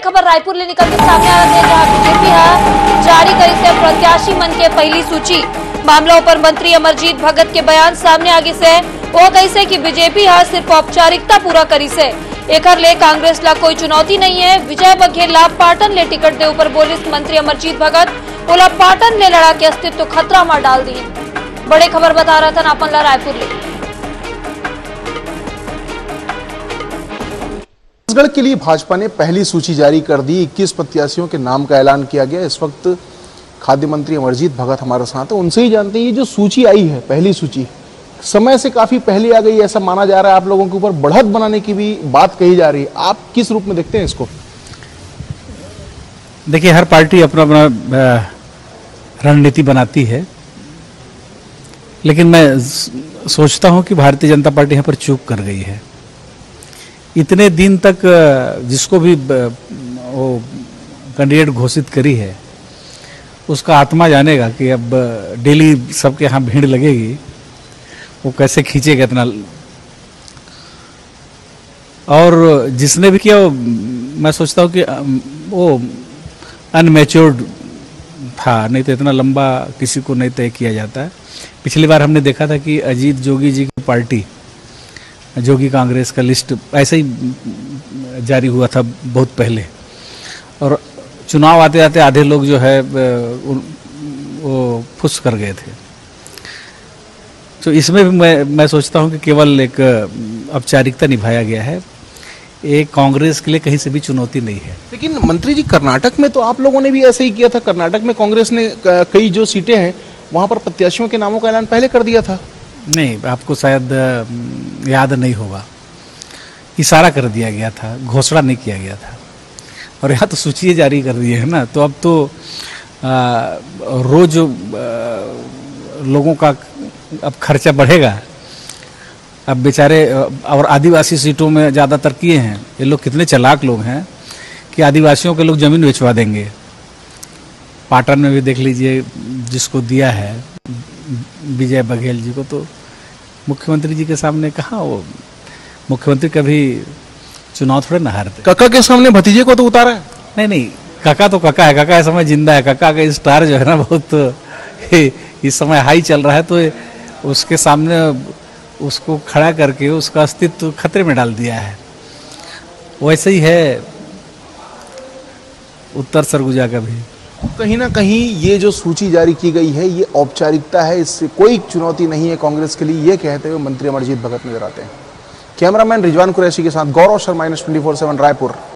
खबर रायपुर ले निकल के सामने आ रही है, जहां बीजेपी जारी करी से प्रत्याशी मन के पहली सूची। मामला ऊपर मंत्री अमरजीत भगत के बयान सामने आगे से वो कैसे कि बीजेपी सिर्फ औपचारिकता पूरा करी से एकर ले कांग्रेस ला कोई चुनौती नहीं है। विजय बघेल ला पाटन ले टिकट दे ऊपर बोलिस मंत्री अमरजीत भगत बोला पाटन ले लड़ा के अस्तित्व खतरा में डाल दी। बड़े खबर बता रहा था नापन ला रायपुर ले। छत्तीसगढ़ के लिए भाजपा ने पहली सूची जारी कर दी। 21 प्रत्याशियों के नाम का ऐलान किया गया। इस वक्त खाद्य मंत्री अमरजीत भगत हमारे साथ है, उनसे ही जानते हैं ये जो सूची आई है, पहली सूची समय से काफी पहले आ गई, ऐसा माना जा रहा है। आप लोगों के ऊपर बढ़त बनाने की भी बात कही जा रही है, आप किस रूप में देखते हैं इसको? देखिए, हर पार्टी अपना अपना रणनीति बनाती है, लेकिन मैं सोचता हूं कि भारतीय जनता पार्टी यहाँ पर चूक कर गई है। इतने दिन तक जिसको भी वो कैंडिडेट घोषित करी है उसका आत्मा जानेगा कि अब डेली सबके यहाँ भीड़ लगेगी, वो कैसे खींचेगा इतना। और जिसने भी किया मैं सोचता हूँ कि वो अनमैच्योर्ड था, नहीं तो इतना लंबा किसी को नहीं तय किया जाता है। पिछली बार हमने देखा था कि अजीत जोगी जी की पार्टी जोगी कांग्रेस का लिस्ट ऐसे ही जारी हुआ था बहुत पहले, और चुनाव आते आते आधे लोग जो है वो फुस कर गए थे। तो इसमें भी मैं सोचता हूं कि केवल एक औपचारिकता निभाया गया है, एक कांग्रेस के लिए कहीं से भी चुनौती नहीं है। लेकिन मंत्री जी, कर्नाटक में तो आप लोगों ने भी ऐसे ही किया था। कर्नाटक में कांग्रेस ने कई जो सीटें हैं वहां पर प्रत्याशियों के नामों का ऐलान पहले कर दिया था। नहीं, आपको शायद याद नहीं होगा, इशारा कर दिया गया था, घोषणा नहीं किया गया था। और यहाँ तो सूची जारी कर दी है ना, तो अब तो रोज लोगों का अब खर्चा बढ़ेगा। अब बेचारे, और आदिवासी सीटों में ज़्यादातर किए हैं ये लोग, कितने चालाक लोग हैं कि आदिवासियों के लोग ज़मीन बेचवा देंगे। पाटन में भी देख लीजिए, जिसको दिया है विजय बघेल जी को, तो मुख्यमंत्री जी के सामने कहाँ, वो मुख्यमंत्री कभी चुनाव थोड़े ना हारते। काका के सामने भतीजे को तो उतारा है। नहीं, काका तो काका है, काका इस समय जिंदा है। काका का स्टार जो है ना बहुत इस समय हाई चल रहा है, तो उसके सामने उसको खड़ा करके उसका अस्तित्व खतरे में डाल दिया है। वैसे ही है उत्तर सरगुजा का भी। कहीं ना कहीं ये जो सूची जारी की गई है ये औपचारिकता है, इससे कोई चुनौती नहीं है कांग्रेस के लिए, ये कहते हुए मंत्री अमरजीत भगत नजर आते हैं। कैमरामैन रिजवान कुरैशी के साथ गौरव शर्मा, N24/7 रायपुर।